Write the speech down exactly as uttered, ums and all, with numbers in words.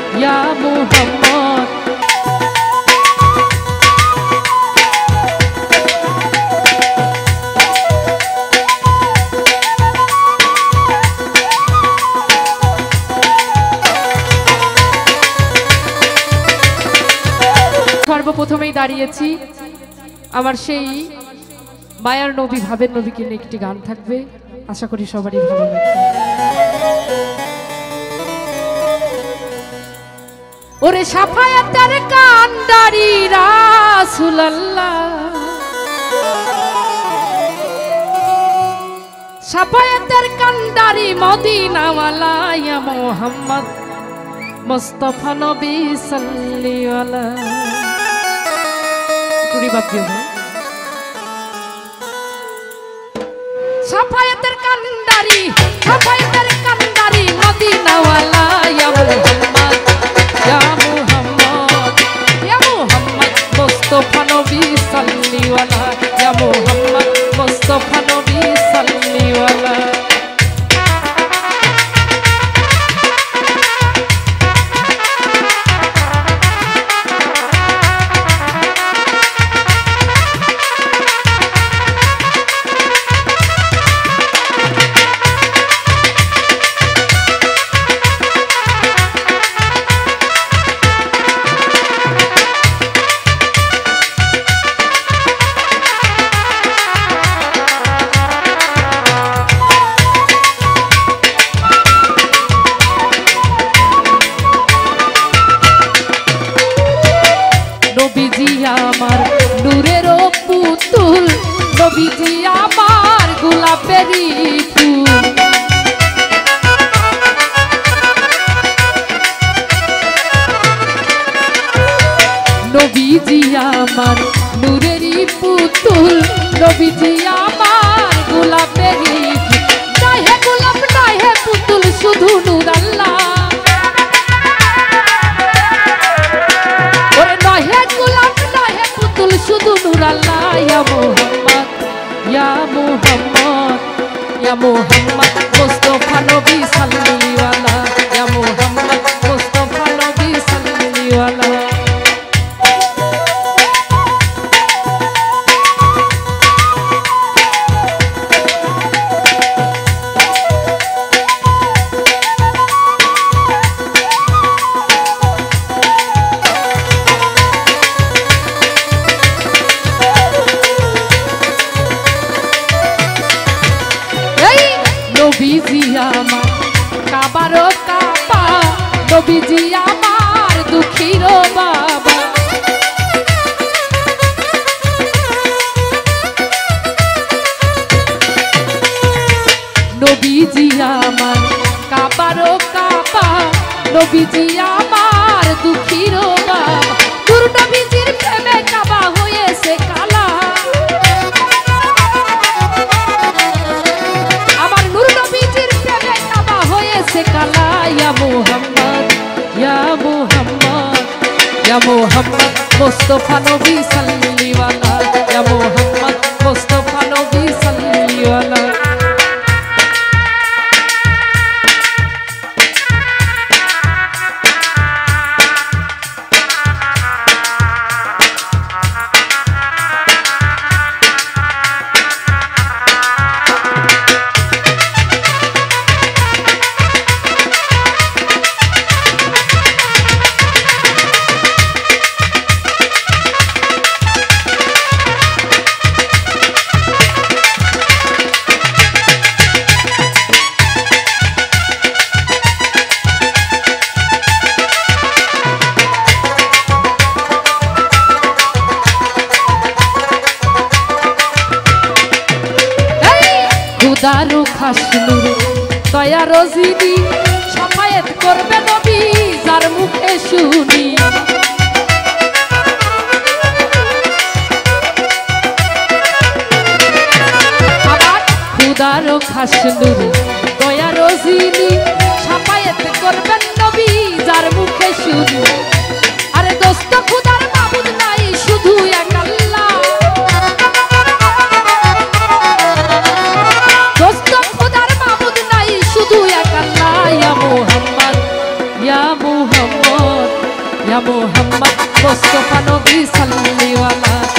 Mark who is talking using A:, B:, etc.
A: ইয়া মুহাম্মদ। সর্বপ্রথমেই দাঁড়িয়েছি আমার সেই মায়ার নবী ভাবের নবীকে নিয়ে একটি গান থাকবে, আশা করি সবারই ভালো লাগবে। ওরে সাফায়াতের কান্ডারি রাসূলুল্লাহ, সাফায়াতের কান্ডারি মদিনাওয়ালা ইয়া মুহাম্মদ মুস্তাফা নবী সাল্লাল্লাহু আলাইহি টুরি বাপ দিও। সাফায়াতের কান্ডারি সাফায়াতের কান্ডারি মদিনাওয়ালা ইয়া মুহাম্মদ ইয়া মুহাম্মদ ইয়া মুহাম্মদ মুস্তাফা নবী সাল্লাল্লাহু আলাইহি ইয়া মুহাম্মদ মুস্তাফা নবী সাল্লাল্লাহু আলাইহি। নবীজি আমার নূরের পুতুল, নবীজি আমার গোলাপেরই ফুল, নবীজি আমার নূরেরই পুতুল, নবীজি আমার গোলাপেরই ফুল। নাই হে গোলাপ নাই হে পুতুল, শুধু নূর আল্লাহ। শুধু নূর আল্লাহ ইয়া মুহাম্মদ ইয়া মুহাম্মদ ইয়া মুহাম্মদ মুস্তাফা নবী সাল্লাল্লাহু আলাইহি ইয়া মুহাম্মদ মুস্তাফা নবী সাল্লাল্লাহু আলাইহি। নবীজি আমার কাবারো কাবা, নবীজি আমার দুঃখীর বাবা, নবীজি আমার কাবারো কাবা, নবীজি আমার দুঃখীর বাবা। নূর নবীজির প্রেমে কাবা হয়েছে কালা, কালা ইয়া মুহাম্মদ ইয়া মুহাম্মদ ইয়া মুহাম্মদ মুস্তাফা নবী সাল্লাল্লাহু আলাইহি ইয়া মুহাম্মদ মুস্তাফা নবী সাল্লাল্লাহু আলাইহি। দারু খাসনুর দয়া রজিনি সাফায়েত করবে নবী যার মুখে শুনি। আমার খুদারু খাসনুর দয়া রজিনি সাফায়েত করবেন নবী যার মুখে শুনি। আরে দোস্ত খুদার মাবুদ নাই শুধু এক আল্লাহ, ইয়া মুহাম্মদ ইয়া মুহাম্মদ ইয়া মুহাম্মদ মুস্তাফা নবী সাল্লিওয়ালা